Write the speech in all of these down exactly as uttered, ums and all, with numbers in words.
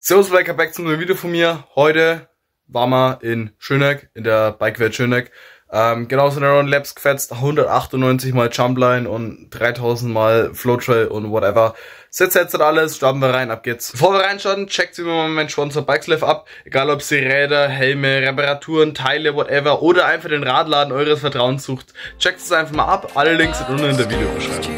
Servus, welcome back zu einem Video von mir. Heute waren wir in Schöneck, in der Bikewelt Schöneck. Ähm, genauso in der Round Labs gefetzt, hundertachtundneunzig mal Jumpline und dreitausend mal Flowtrail und whatever. Sitzt jetzt und alles, starten wir rein, ab geht's. Bevor wir reinstarten, checkt sie mir meinen Sponsor Bikeslife ab. Egal ob sie Räder, Helme, Reparaturen, Teile, whatever oder einfach den Radladen eures Vertrauens sucht. Checkt es einfach mal ab, alle Links sind unten in der Videobeschreibung.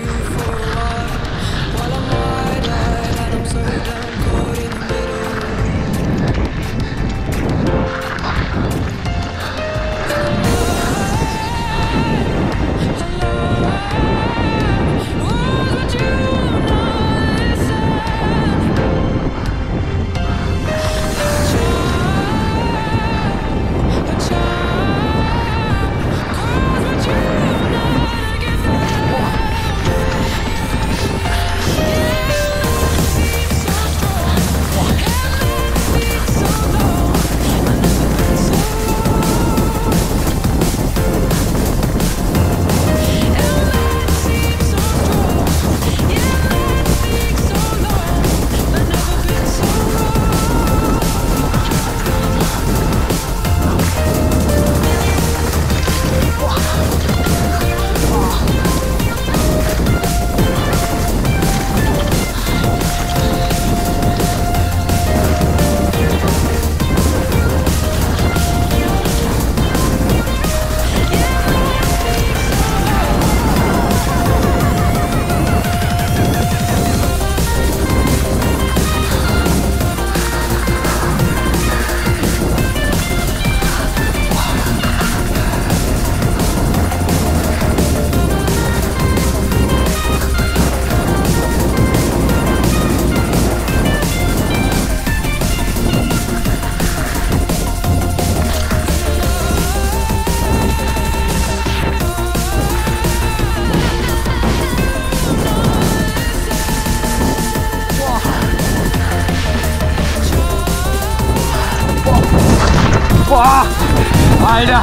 Boah, Alter!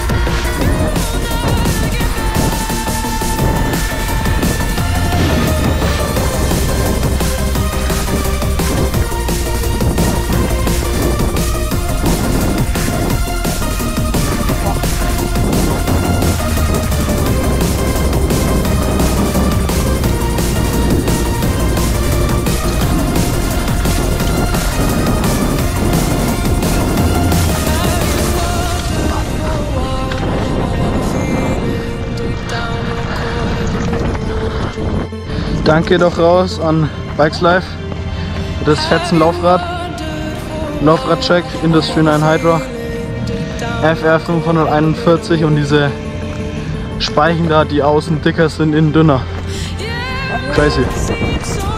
Danke doch raus an Bikeslife für das fetzen Laufrad. Laufradcheck, Industry neun Hydra, F R fünfhunderteinundvierzig und diese Speichen da, die außen dicker sind, innen dünner. Crazy.